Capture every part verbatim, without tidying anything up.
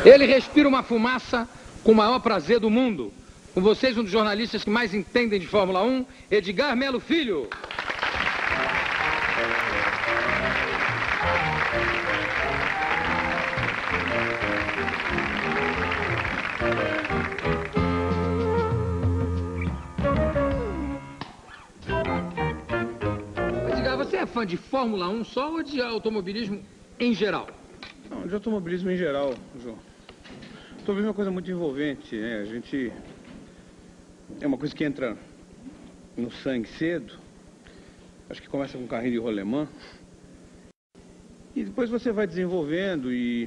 Ele respira uma fumaça com o maior prazer do mundo. Com vocês, um dos jornalistas que mais entendem de Fórmula um, Edgar Melo Filho. Edgar, você é fã de Fórmula um só ou de automobilismo em geral? Não, de automobilismo em geral, João. Automobilismo é uma coisa muito envolvente, né? A gente... É uma coisa que entra no sangue cedo. Acho que começa com carrinho de rolemã. E depois você vai desenvolvendo e...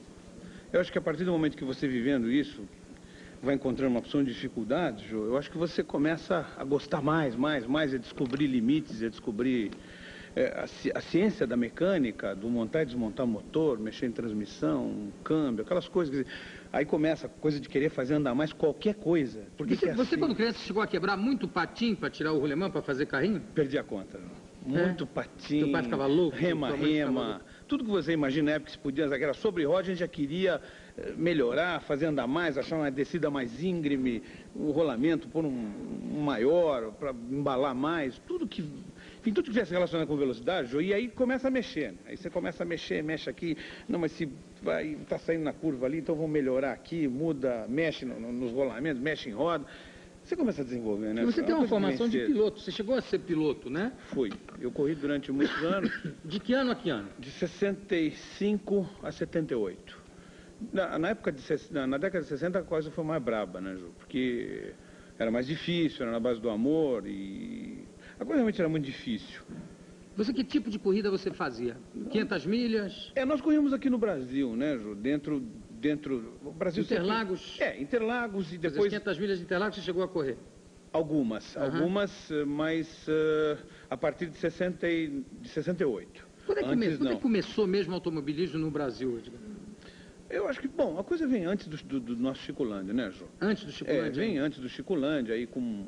Eu acho que a partir do momento que você vivendo isso, vai encontrando uma opção de dificuldades, João, eu acho que você começa a gostar mais, mais, mais, a descobrir limites, a descobrir... É, a, a ciência da mecânica, do montar e desmontar motor, mexer em transmissão, câmbio, aquelas coisas. Quer dizer, aí começa a coisa de querer fazer andar mais qualquer coisa. Porque Você, que é você assim? quando criança, chegou a quebrar muito patim para tirar o rolemã, para fazer carrinho? Perdi a conta. Muito É? patim, Teu pai ficava louco? rema, Tua mãe ficava rema. louca? Tudo que você imagina na época que se podia, aquela sobre roda, a gente já queria melhorar, fazer andar mais, achar uma descida mais íngreme, um rolamento, pôr um, um maior, para embalar mais, tudo que... Enfim, tudo que tivesse relacionado com velocidade, Jô, e aí começa a mexer. Aí você começa a mexer, mexe aqui, não, mas se vai, tá saindo na curva ali, então vamos melhorar aqui, muda, mexe no, no, nos rolamentos, mexe em roda. Você começa a desenvolver, né? E você É tem uma coisa formação de vencer. piloto, você chegou a ser piloto, né? Fui. Eu corri durante muitos anos, De que ano a que ano? de sessenta e cinco a setenta e oito. Na, na época de, na, na década de sessenta a coisa foi mais braba, né, Jô? Porque era mais difícil, era na base do amor e... A coisa realmente era muito difícil. Você, que tipo de corrida você fazia? quinhentas milhas? É, nós corríamos aqui no Brasil, né, Jô? Dentro, dentro... O Brasil Interlagos? Sempre... É, Interlagos e Depois... depois... quinhentas milhas de Interlagos você chegou a correr? Algumas, Uhum. algumas, mas uh, a partir de, sessenta e, de sessenta e oito. Quando é que, Antes, come... Quando é não. que começou mesmo o automobilismo no Brasil, Edgar? Eu acho que, bom, a coisa vem antes do, do, do nosso Chicolândia, né, Jô? Antes do Chicolândia? É, vem antes do Chicolândia, aí com,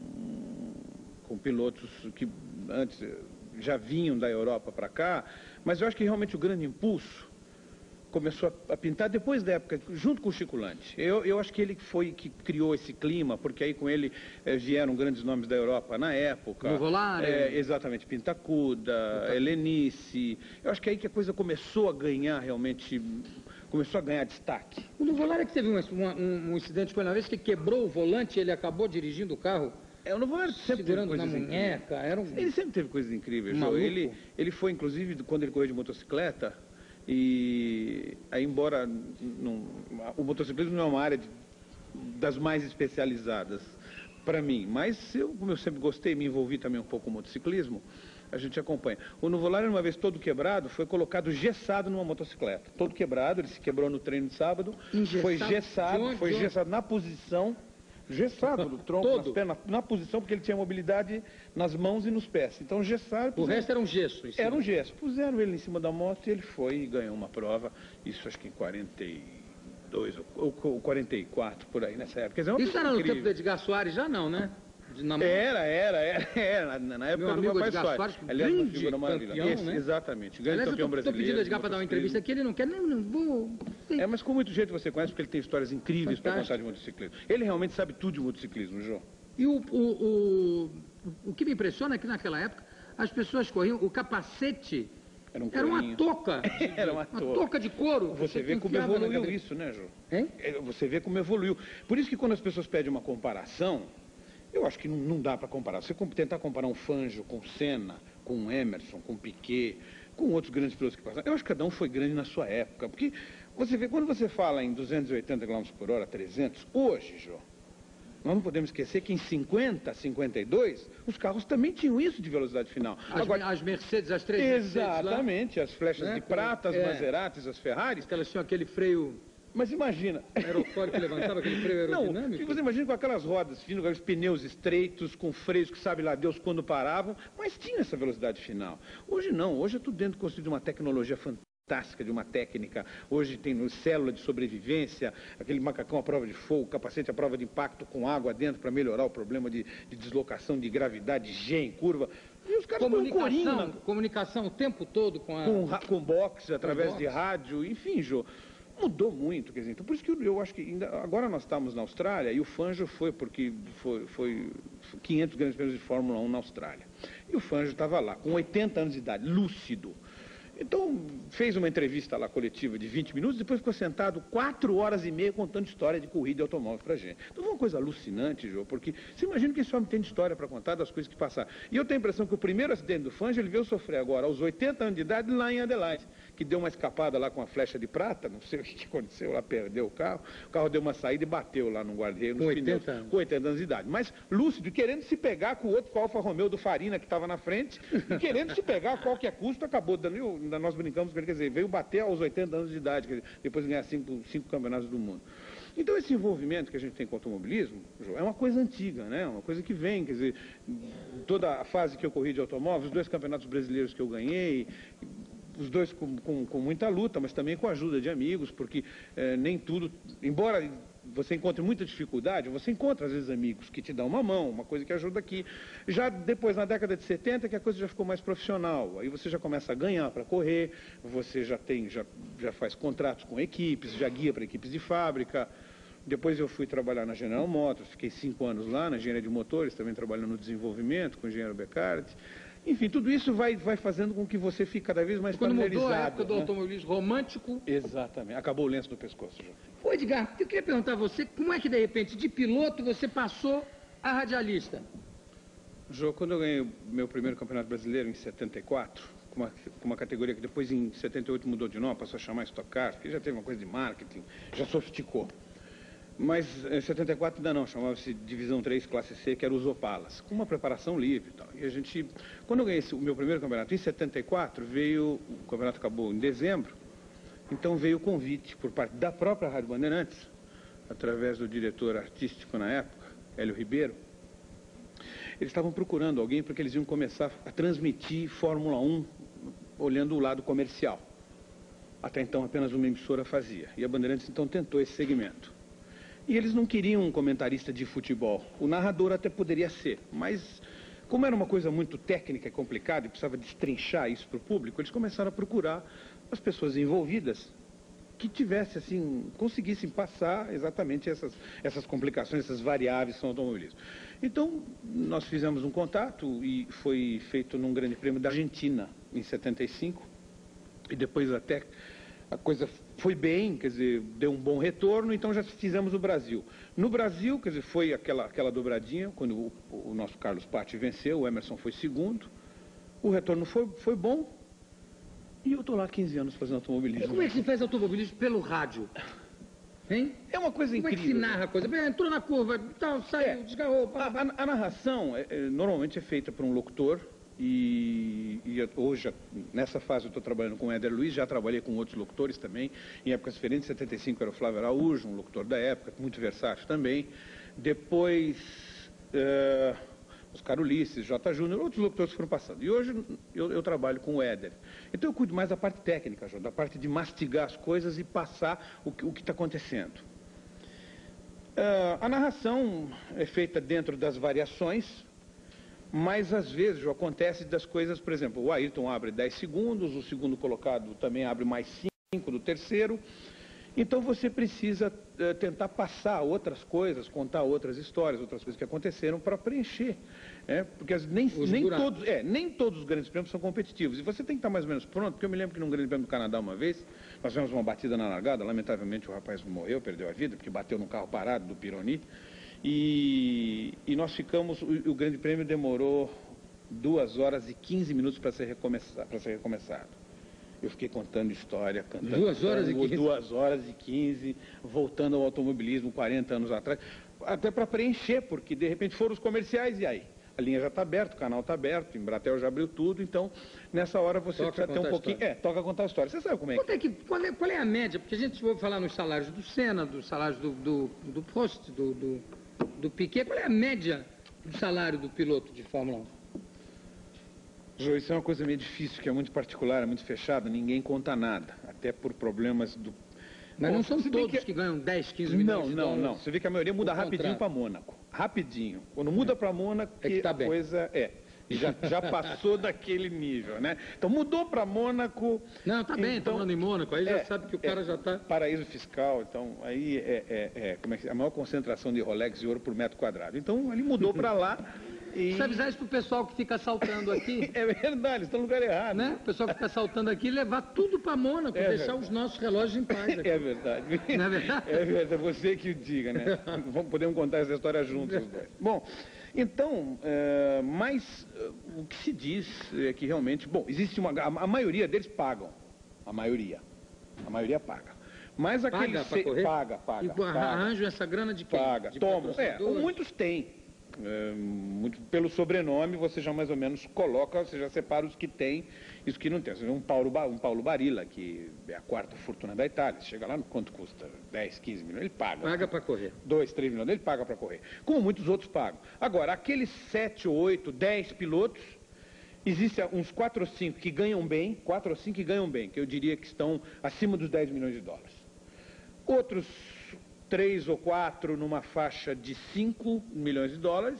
com pilotos que antes já vinham da Europa para cá, mas eu acho que realmente o grande impulso começou a, a pintar depois da época, junto com o Chicolante. Eu, eu acho que ele foi que criou esse clima, porque aí com ele eh, vieram grandes nomes da Europa na época. Nuvolari. É, exatamente, Pintacuda, Helenice. Eu acho que é aí que a coisa começou a ganhar realmente, começou a ganhar destaque. O Nuvolari é que teve um, um, um incidente com ele uma vez que quebrou o volante e ele acabou dirigindo o carro. É, o Nuvolari sempre segurando teve na coisas munheca, incríveis. era um... Ele sempre teve coisas incríveis, Maluco. Jô. Ele, ele foi, inclusive, quando ele correu de motocicleta, e aí, embora não, o motociclismo não é uma área de, das mais especializadas para mim, mas eu, como eu sempre gostei, me envolvi também um pouco com o motociclismo, a gente acompanha. O Nuvolari, uma vez todo quebrado, foi colocado gessado numa motocicleta. Todo quebrado, ele se quebrou no treino de sábado, Engessado? foi gessado, Onde? foi Onde? gessado na posição, gessado no tronco, Todo? nas pernas, na posição, porque ele tinha mobilidade nas mãos e nos pés. Então, gessado... O puseram- resto era um gesso em cima. Era um gesso. Puseram ele em cima da moto e ele foi e ganhou uma prova, isso acho que em quarenta e dois ou, ou quarenta e quatro, por aí, nessa época. Quer dizer, uma Isso coisa era no incrível. tempo do Edgar Soares? Já não, né? De- na- Era, era, era, era, na, na época Meu do amigo papai Edgar Soares. Soares, Aliás, uma grande figura maravilhosa. campeão, Esse, né? Exatamente, grande Aliás, eu campeão tô, tô brasileiro. pedindo ao Edgar de para dar uma motociclismo. entrevista aqui, ele não quer, não, não vou... É, mas com muito jeito você conhece, porque ele tem histórias incríveis para Fantástico. contar de motociclismo. Ele realmente sabe tudo de motociclismo, João. E o, o, o, o que me impressiona é que naquela época as pessoas corriam, o capacete Era um era uma corinho. touca, de- Era uma touca. de couro. que Você vê como enfiava na evoluiu cabeça. isso, né, João? Hein? É, Você vê como evoluiu. Por isso que quando as pessoas pedem uma comparação, eu acho que não, não dá para comparar. Você com- tentar comparar um Fangio com Senna, com um Emerson, com Piquet, com outros grandes pilotos que passaram, eu acho que cada um foi grande na sua época. Porque você vê, quando você fala em duzentos e oitenta quilômetros por hora, trezentos, hoje, João, nós não podemos esquecer que em cinquenta, cinquenta e dois, os carros também tinham isso de velocidade final. As, Agora, as Mercedes, as três Mercedes lá, exatamente, as flechas né, de com- prata, as é. Maseratis, as Ferraris. que elas tinham aquele freio Mas imagina... aerofólio que levantava, aquele freio Não, aerodinâmico. e você imagina com aquelas rodas finas, com aqueles pneus estreitos, com freios que sabe lá Deus quando paravam, mas tinha essa velocidade final. Hoje não, hoje é tudo dentro construído de uma tecnologia fantástica, de uma técnica. Hoje tem no célula de sobrevivência, aquele macacão à prova de fogo, capacete à prova de impacto com água dentro para melhorar o problema de, de deslocação de gravidade, G em curva. E os caras põem um corinho Comunicação, na- comunicação o tempo todo com a... com, ra- com box, através box. de rádio, enfim, Jô. Mudou muito, quer dizer, então por isso que eu, eu acho que ainda, agora nós estamos na Austrália e o Fangio foi porque foi, foi quinhentos grandes prêmios de Fórmula um na Austrália. E o Fangio estava lá, com oitenta anos de idade, lúcido. Então, fez uma entrevista lá coletiva de vinte minutos, depois ficou sentado quatro horas e meia contando história de corrida de automóvel pra gente. Então, foi uma coisa alucinante, Jô, porque você imagina que esse homem tem história para contar das coisas que passaram. E eu tenho a impressão que o primeiro acidente do Fangio, ele veio sofrer agora, aos oitenta anos de idade, lá em Adelaide, que deu uma escapada lá com a flecha de prata, não sei o que aconteceu, lá perdeu o carro, o carro deu uma saída e bateu lá no guarda-reio, nos pneus, com oitenta anos de idade. Mas lúcido, querendo se pegar com o outro, com o Alfa Romeo do Farina, que estava na frente, e querendo se pegar a qualquer custo, acabou dando... Nós brincamos com ele, quer dizer, veio bater aos oitenta anos de idade, quer dizer, depois de ganhar cinco, cinco campeonatos do mundo. Então esse envolvimento que a gente tem com o automobilismo, João, é uma coisa antiga, né? Uma coisa que vem, quer dizer, toda a fase que eu corri de automóveis, os dois campeonatos brasileiros que eu ganhei, os dois com, com, com muita luta, mas também com a ajuda de amigos, porque eh, nem tudo, embora você encontre muita dificuldade, você encontra às vezes amigos que te dão uma mão, uma coisa que ajuda aqui. Já depois, na década de setenta, que a coisa já ficou mais profissional, aí você já começa a ganhar para correr, você já tem, já, já faz contratos com equipes, já guia para equipes de fábrica. Depois eu fui trabalhar na General Motors, fiquei cinco anos lá, na engenharia de motores, também trabalhando no desenvolvimento com o engenheiro Beccari. Enfim, tudo isso vai, vai fazendo com que você fique cada vez mais familiarizado. Quando mudou a época do né? automobilismo romântico... Exatamente. Acabou o lenço do pescoço, João. Ô, Edgar, eu queria perguntar a você, como é que, de repente, de piloto, você passou a radialista? João, quando eu ganhei o meu primeiro campeonato brasileiro, em setenta e quatro, com uma, com uma categoria que depois, em setenta e oito, mudou de nome, passou a chamar Stock Car, porque já teve uma coisa de marketing, já sofisticou. Mas em setenta e quatro ainda não, chamava-se Divisão três, Classe C, que era os Opalas, com uma preparação livre e tal. E a gente, quando eu ganhei esse, o meu primeiro campeonato, em setenta e quatro, veio, o campeonato acabou em dezembro, então veio o convite por parte da própria Rádio Bandeirantes, através do diretor artístico na época, Hélio Ribeiro. Eles estavam procurando alguém porque eles iam começar a transmitir Fórmula um olhando o lado comercial. Até então apenas uma emissora fazia. E a Bandeirantes então tentou esse segmento. E eles não queriam um comentarista de futebol. O narrador até poderia ser, mas como era uma coisa muito técnica e complicada e precisava destrinchar isso para o público, eles começaram a procurar as pessoas envolvidas que tivessem, assim, conseguissem passar exatamente essas, essas complicações, essas variáveis que são automobilismo. Então, nós fizemos um contato e foi feito num grande prêmio da Argentina, em setenta e cinco, e depois até a coisa foi bem, quer dizer, deu um bom retorno, então já fizemos o Brasil. No Brasil, quer dizer, foi aquela, aquela dobradinha, quando o, o nosso Carlos Patti venceu, o Emerson foi segundo, o retorno foi, foi bom, e eu estou lá há quinze anos fazendo automobilismo. E como é que se faz automobilismo pelo rádio? Hein? É uma coisa como incrível. Como é que se narra a coisa? Entrou na curva, tal, saiu, é, desgarrou. A, a, a narração, é, é, normalmente é feita por um locutor, E, e hoje, nessa fase, eu estou trabalhando com o Éder Luiz, já trabalhei com outros locutores também, em épocas diferentes. Em setenta e cinco era o Flávio Araújo, um locutor da época, muito versátil também. Depois, uh, Oscar Ulisses, J. Júnior, outros locutores foram passando. E hoje eu, eu trabalho com o Éder. Então eu cuido mais da parte técnica, João, da parte de mastigar as coisas e passar o, o que está acontecendo. Uh, a narração é feita dentro das variações, mas às vezes acontece das coisas, por exemplo, o Ayrton abre dez segundos, o segundo colocado também abre mais cinco do terceiro, então você precisa uh, tentar passar outras coisas, contar outras histórias, outras coisas que aconteceram para preencher, né? Porque nem, nem, todos, é, nem todos os grandes prêmios são competitivos, e você tem que estar mais ou menos pronto, porque eu me lembro que num grande prêmio do Canadá uma vez, nós tivemos uma batida na largada, lamentavelmente o rapaz morreu, perdeu a vida, porque bateu num carro parado do Pironi. E, e nós ficamos, o, o grande prêmio demorou duas horas e quinze minutos para ser, recomeçar, para ser recomeçado. Eu fiquei contando história, cantando. Duas horas e quinze? Duas horas e quinze, voltando ao automobilismo quarenta anos atrás, até para preencher, porque de repente foram os comerciais e aí? A linha já está aberta, o canal está aberto, o Embratel já abriu tudo, então nessa hora você toca precisa ter um pouquinho... É, toca contar a história. Você sabe como é que... É que qual, é, qual é a média? Porque a gente vai falar nos salários do Senna, dos salários do, do, do Prost, do... do... do Piquet, qual é a média do salário do piloto de Fórmula um? Jô, isso é uma coisa meio difícil, que é muito particular, é muito fechada, ninguém conta nada, até por problemas do... Mas Bom, não são todos que... que ganham dez, quinze milhões não, de não, dólares. Não, não, você vê que a maioria muda rapidinho para Mônaco, rapidinho. Quando muda para Mônaco, é que tá a bem. coisa é... Já, já passou daquele nível, né? Então mudou para Mônaco. Não, tá bem, então, tá falando em Mônaco, aí já é, sabe que o cara é, já está... Paraíso fiscal, então aí é, é, é, como é que, a maior concentração de Rolex e ouro por metro quadrado. Então ele mudou para lá e... Você avisar isso pro pessoal que fica assaltando aqui, É verdade, estão no lugar errado. né? O pessoal que fica assaltando aqui, levar tudo para Mônaco, É deixar verdade. os nossos relógios em paz aqui. É verdade. Não é verdade? É verdade, você que o diga, né? Vamos, podemos contar essa história juntos. Os dois. Bom, então, é, mas é, o que se diz é que realmente, bom, existe uma, a, a maioria deles pagam, a maioria, a maioria paga. Mas aqueles Paga para se- correr? paga, paga, E paga, arranjam essa grana de quem? paga, De tomam. É, patrocinador? muitos têm. É, muito, pelo sobrenome você já mais ou menos coloca, você já separa os que tem e os que não tem. Você vê um Paulo, Ba- um Paulo Barilla, que é a quarta fortuna da Itália, chega lá, no quanto custa? dez, quinze milhões, ele paga. Paga para correr. dois, três milhões, ele paga para correr. Como muitos outros pagam. Agora, aqueles sete, oito, dez pilotos, existem uns quatro ou cinco que ganham bem, quatro ou cinco que ganham bem, que eu diria que estão acima dos dez milhões de dólares. Outros três ou quatro numa faixa de cinco milhões de dólares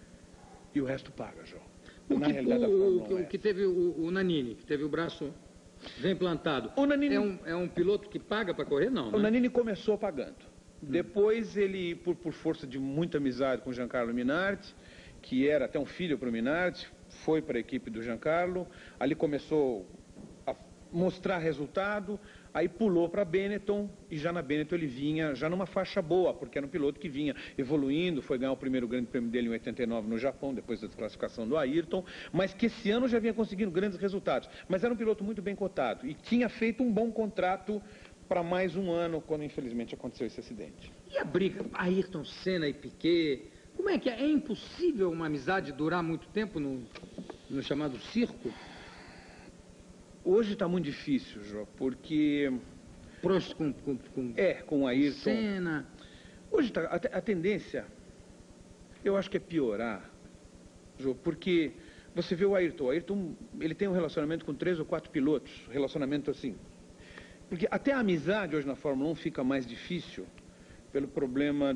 e o resto paga, João. O Na que, realidade, a o, Fórmula o, um é o que teve o, o Nanini, que teve o braço bem plantado, O Nanini- é, um, é um piloto que paga para correr? Não, O né? Nanini começou pagando. Depois ele, por, por força de muita amizade com o Giancarlo Minardi, que era até um filho para o Minardi, foi para a equipe do Giancarlo, ali começou a mostrar resultado, aí pulou para a Benetton, e já na Benetton ele vinha já numa faixa boa, porque era um piloto que vinha evoluindo, foi ganhar o primeiro grande prêmio dele em oitenta e nove no Japão, depois da desclassificação do Ayrton, mas que esse ano já vinha conseguindo grandes resultados. Mas era um piloto muito bem cotado, e tinha feito um bom contrato para mais um ano, quando infelizmente aconteceu esse acidente. E a briga, Ayrton Senna e Piquet, como é que é? É impossível uma amizade durar muito tempo no, no chamado circo? Hoje está muito difícil, Jô, porque Prost com, com, com é com o Ayrton. Senna. Hoje tá, a, te- a tendência, eu acho que é piorar, Jô, porque você vê o Ayrton, o Ayrton, ele tem um relacionamento com três ou quatro pilotos, relacionamento assim. Porque até a amizade hoje na Fórmula um fica mais difícil pelo problema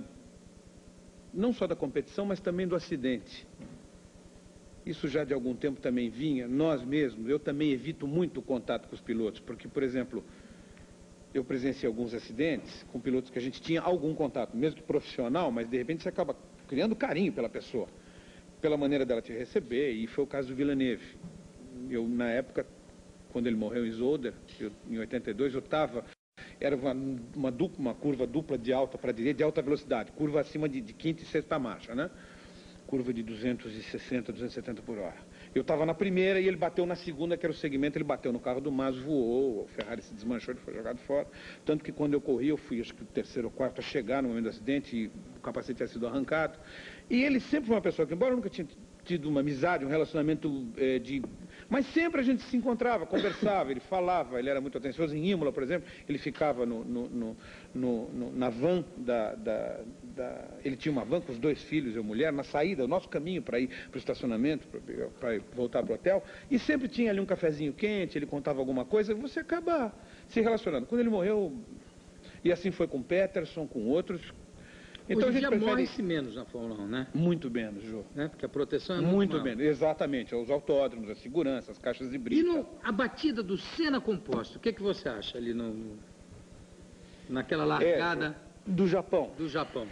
não só da competição, mas também do acidente. Isso já de algum tempo também vinha, nós mesmos, eu também evito muito o contato com os pilotos, porque, por exemplo, eu presenciei alguns acidentes com pilotos que a gente tinha algum contato, mesmo que profissional, mas de repente você acaba criando carinho pela pessoa, pela maneira dela te receber, e foi o caso do Villeneuve. Eu, na época, quando ele morreu em Zolder, eu, em oitenta e dois, eu estava, era uma, uma, dupla, uma curva dupla de alta para direita, de alta velocidade, curva acima de, de quinta e sexta marcha, né? Curva de duzentos e sessenta, duzentos e setenta por hora. Eu estava na primeira e ele bateu na segunda, que era o segmento, ele bateu no carro do Mas, voou, o Ferrari se desmanchou, ele foi jogado fora. Tanto que quando eu corri, eu fui, acho que o terceiro ou quarto a chegar no momento do acidente, e o capacete tinha sido arrancado. E ele sempre foi uma pessoa que, embora eu nunca tinha tido uma amizade, um relacionamento é, de... Mas sempre a gente se encontrava, conversava, ele falava, ele era muito atencioso. Em Imola, por exemplo, ele ficava no, no, no, no, no, na van da, da, da... Ele tinha uma van com os dois filhos e a mulher, na saída, o nosso caminho para ir para o estacionamento, para voltar para o hotel, e sempre tinha ali um cafezinho quente, ele contava alguma coisa, e você acaba se relacionando. Quando ele morreu, e assim foi com o Peterson, com outros... Então, Hoje a em gente dia prefere... morre-se menos na Fórmula um, né? Muito menos, Jô. né? Porque a proteção é Muito, muito muito maior. menos, exatamente. Os autódromos, a segurança, as caixas de brita. E no, a batida do Senna composto, o que, que você acha ali no, no- naquela largada É, do Japão. do Japão?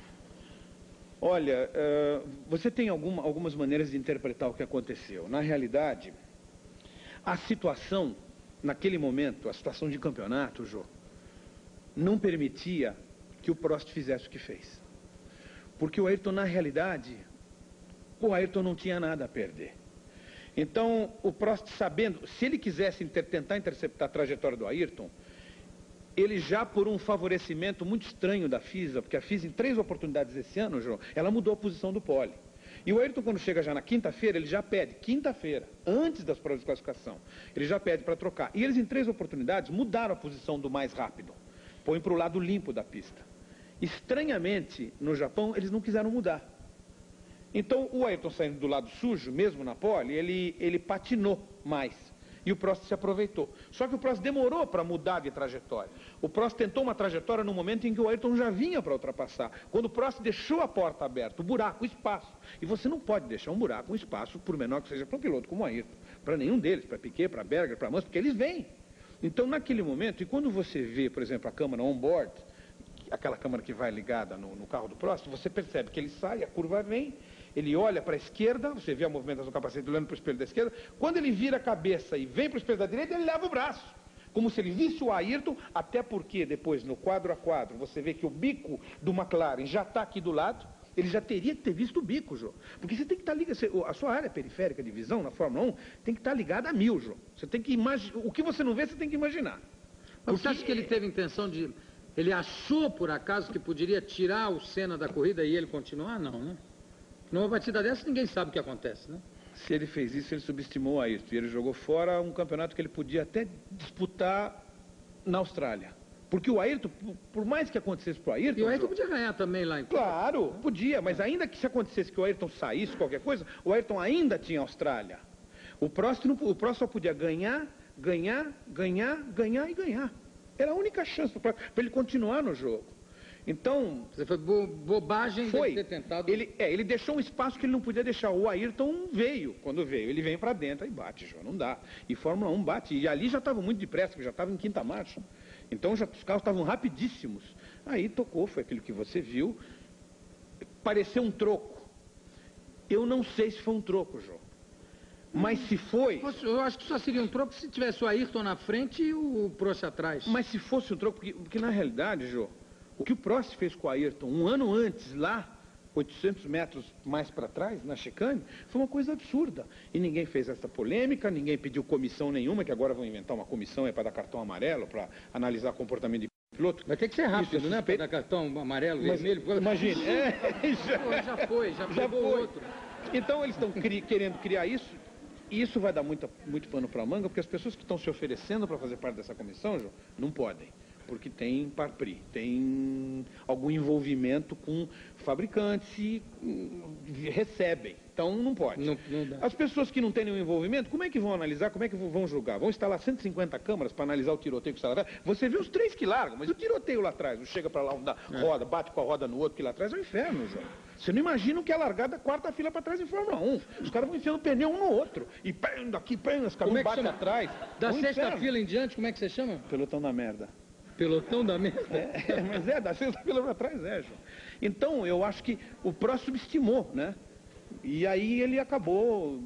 Olha, eh, você tem alguma, algumas maneiras de interpretar o que aconteceu. Na realidade, a situação, naquele momento, a situação de campeonato, Jô, não permitia que o Prost fizesse o que fez. Porque o Ayrton, na realidade, o Ayrton não tinha nada a perder. Então, o Prost, sabendo, se ele quisesse inter, tentar interceptar a trajetória do Ayrton, ele já por um favorecimento muito estranho da FISA, porque a FISA em três oportunidades esse ano, João, ela mudou a posição do pole. E o Ayrton, quando chega já na quinta-feira, ele já pede, quinta-feira, antes das provas de classificação, ele já pede para trocar. E eles em três oportunidades mudaram a posição do mais rápido, põem para o lado limpo da pista. Estranhamente, no Japão, eles não quiseram mudar. Então, o Ayrton saindo do lado sujo, mesmo na pole, ele, ele patinou mais. E o Prost se aproveitou. Só que o Prost demorou para mudar de trajetória. O Prost tentou uma trajetória no momento em que o Ayrton já vinha para ultrapassar. Quando o Prost deixou a porta aberta, o buraco, o espaço. E você não pode deixar um buraco, um espaço, por menor que seja, para um piloto como o Ayrton. Para nenhum deles, para Piquet, para Berger, para Mansell, porque eles vêm. Então, naquele momento, e quando você vê, por exemplo, a câmera on-board, aquela câmera que vai ligada no, no carro do Prost, você percebe que ele sai, a curva vem, ele olha para a esquerda, você vê a movimentação do capacete olhando para o espelho da esquerda, quando ele vira a cabeça e vem para o espelho da direita, ele leva o braço, como se ele visse o Ayrton, até porque depois, no quadro a quadro, você vê que o bico do McLaren já está aqui do lado, ele já teria que ter visto o bico, Jô. Porque você tem que estar ligado, a sua área periférica de visão na Fórmula um tem que estar ligada a mil, Jô. Você tem que imaginar, o que você não vê, você tem que imaginar. Mas você acha que ele teve intenção de... Ele achou, por acaso, que poderia tirar o Senna da corrida e ele continuar? Não, né? Numa batida dessa, ninguém sabe o que acontece, né? Se ele fez isso, ele subestimou o Ayrton. E ele jogou fora um campeonato que ele podia até disputar na Austrália. Porque o Ayrton, por mais que acontecesse para o Ayrton... E o Ayrton podia ganhar também lá em... Claro, podia. Mas ainda que se acontecesse que o Ayrton saísse, qualquer coisa, o Ayrton ainda tinha Austrália. O Prost, não, o Prost só podia ganhar, ganhar, ganhar, ganhar e ganhar. Era a única chance para ele continuar no jogo. Então... Você foi bo bobagem foi. de ter tentado... Ele, é, ele deixou um espaço que ele não podia deixar. O Ayrton veio. Quando veio, ele vem para dentro e bate, já não dá. E Fórmula um bate. E ali já estava muito depressa, porque já estava em quinta marcha. Então já, os carros estavam rapidíssimos. Aí tocou, foi aquilo que você viu. Pareceu um troco. Eu não sei se foi um troco, João. Mas se foi... Eu acho que só seria um troco se tivesse o Ayrton na frente e o Prost atrás. Mas se fosse um troco, porque, porque na realidade, Jô, o que o Prost fez com o Ayrton um ano antes, lá, oitocentos metros mais para trás, na chicane, foi uma coisa absurda. E ninguém fez essa polêmica, ninguém pediu comissão nenhuma, que agora vão inventar uma comissão é para dar cartão amarelo, para analisar comportamento de piloto. Vai ter que ser rápido, Isso, né? Para dar cartão amarelo, Mas, vermelho. Imagine. É, já... Pô, já foi, já, já pegou foi. outro. Então eles estão cri querendo criar isso. E isso vai dar muita, muito pano para a manga, porque as pessoas que estão se oferecendo para fazer parte dessa comissão, João, não podem. Porque tem parpri, tem algum envolvimento com fabricantes e hum, recebem. Então não pode. Não, não dá. As pessoas que não têm nenhum envolvimento, como é que vão analisar, como é que vão julgar? Vão instalar cento e cinquenta câmaras para analisar o tiroteio que está lá atrás? Você vê os três que largam, mas o tiroteio lá atrás, não chega para lá, um dá, é. roda, bate com a roda no outro, que lá atrás é um inferno, João. Você não imagina o que é largar da quarta fila para trás em Fórmula um. Os caras vão enfiando o pneu um no outro. E pem, daqui, pem, as caminhas batem atrás. Da é um sexta inferno. fila em diante, como é que você chama? Pelotão da merda. Pelotão da merda? É, mas é, da sexta fila para trás, é, João. Então, eu acho que o Prost subestimou, né? E aí ele acabou...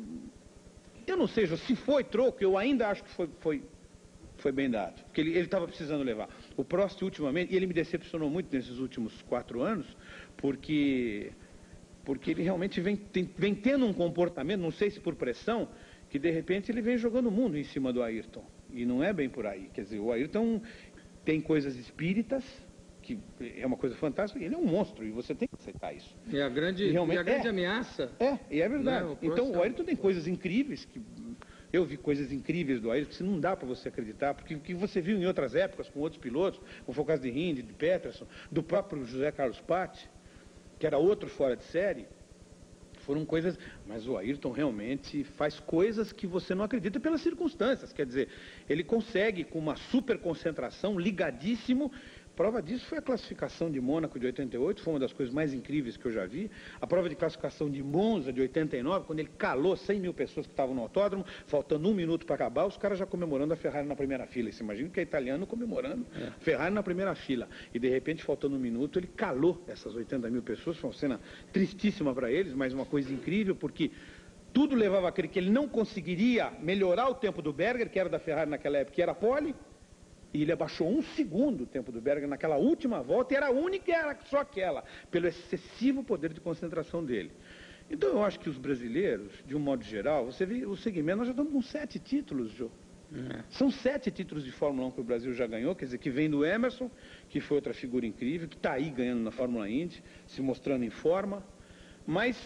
Eu não sei, João, se foi troco, eu ainda acho que foi... foi... Foi bem dado, porque ele estava precisando levar. O Prost, ultimamente, e ele me decepcionou muito nesses últimos quatro anos, porque, porque ele realmente vem, tem, vem tendo um comportamento, não sei se por pressão, que de repente ele vem jogando o mundo em cima do Ayrton. E não é bem por aí. Quer dizer, o Ayrton tem coisas espíritas, que é uma coisa fantástica, ele é um monstro, e você tem que aceitar isso. E a grande, e realmente, e a grande é, ameaça... É, e é verdade. Né, o então, Prost o Ayrton tem coisas incríveis que... Eu vi coisas incríveis do Ayrton que não dá para você acreditar, porque o que você viu em outras épocas com outros pilotos, como foi o caso de Hindi, de Peterson, do próprio José Carlos Patti, que era outro fora de série, foram coisas... Mas o Ayrton realmente faz coisas que você não acredita pelas circunstâncias. Quer dizer, ele consegue, com uma super concentração, ligadíssimo... Prova disso foi a classificação de Mônaco de oitenta e oito, foi uma das coisas mais incríveis que eu já vi. A prova de classificação de Monza de oitenta e nove, quando ele calou cem mil pessoas que estavam no autódromo, faltando um minuto para acabar, os caras já comemorando a Ferrari na primeira fila. Você imagina que é italiano comemorando é. a Ferrari na primeira fila. E de repente, faltando um minuto, ele calou essas oitenta mil pessoas. Foi uma cena tristíssima para eles, mas uma coisa incrível, porque tudo levava a crer que ele não conseguiria melhorar o tempo do Berger, que era da Ferrari naquela época, que era pole. E ele abaixou um segundo o tempo do Berger naquela última volta, e era a única, era só aquela, pelo excessivo poder de concentração dele. Então eu acho que os brasileiros, de um modo geral, você vê o segmento, nós já estamos com sete títulos, Jô. É. São sete títulos de Fórmula um que o Brasil já ganhou, quer dizer, que vem do Emerson, que foi outra figura incrível, que está aí ganhando na Fórmula Indy, se mostrando em forma, mas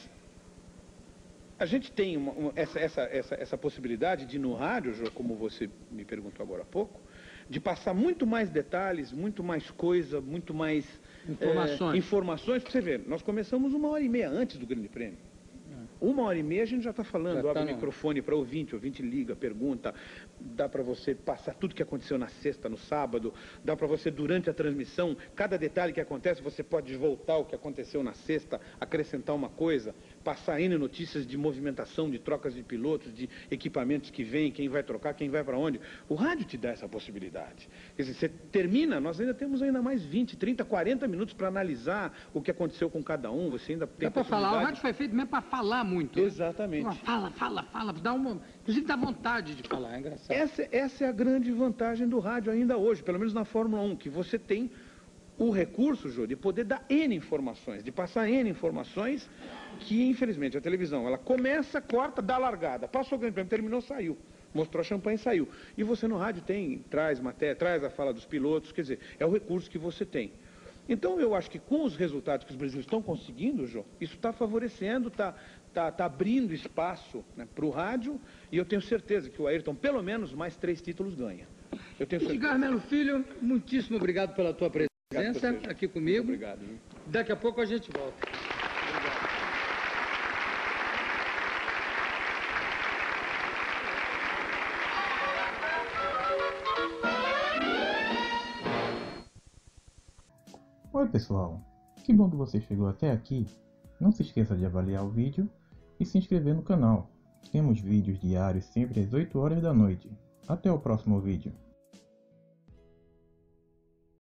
a gente tem uma, uma, essa, essa, essa, essa possibilidade de no rádio, Jô, como você me perguntou agora há pouco, de passar muito mais detalhes, muito mais coisa, muito mais informações. É, informações. Para você ver, nós começamos uma hora e meia antes do Grande Prêmio. Uma hora e meia a gente já está falando, Já abre tá o no- microfone para ouvinte, o ouvinte liga, pergunta, dá para você passar tudo que aconteceu na sexta, no sábado, dá para você durante a transmissão, cada detalhe que acontece você pode voltar ao que aconteceu na sexta, acrescentar uma coisa, passar N notícias de movimentação, de trocas de pilotos, de equipamentos que vêm, quem vai trocar, quem vai para onde. O rádio te dá essa possibilidade. Quer dizer, você termina, nós ainda temos ainda mais vinte, trinta, quarenta minutos para analisar o que aconteceu com cada um, você ainda tem Dá para falar, o possibilidade- rádio foi feito mesmo para falar muito. né? Exatamente. Fala, fala, fala, dá uma, inclusive dá vontade de falar, é engraçado. Essa, essa é a grande vantagem do rádio ainda hoje, pelo menos na Fórmula um, que você tem o recurso, Jô, de poder dar N informações, de passar N informações que, infelizmente, a televisão, ela começa, corta, dá largada, passou o grande prêmio, terminou, saiu. Mostrou a champanhe e saiu. E você no rádio tem, traz matéria, traz a fala dos pilotos, quer dizer, é o recurso que você tem. Então eu acho que com os resultados que os brasileiros estão conseguindo, Jô, isso está favorecendo, está tá, tá abrindo espaço, né, para o rádio, e eu tenho certeza que o Ayrton, pelo menos, mais três títulos ganha. Eu tenho certeza. Edgar Melo Filho, muitíssimo obrigado pela tua presença Obrigado a você, Jô. aqui comigo. Muito obrigado. Viu? Daqui a pouco a gente volta. Oi pessoal, que bom que você chegou até aqui. Não se esqueça de avaliar o vídeo e se inscrever no canal. Temos vídeos diários sempre às oito horas da noite. Até o próximo vídeo.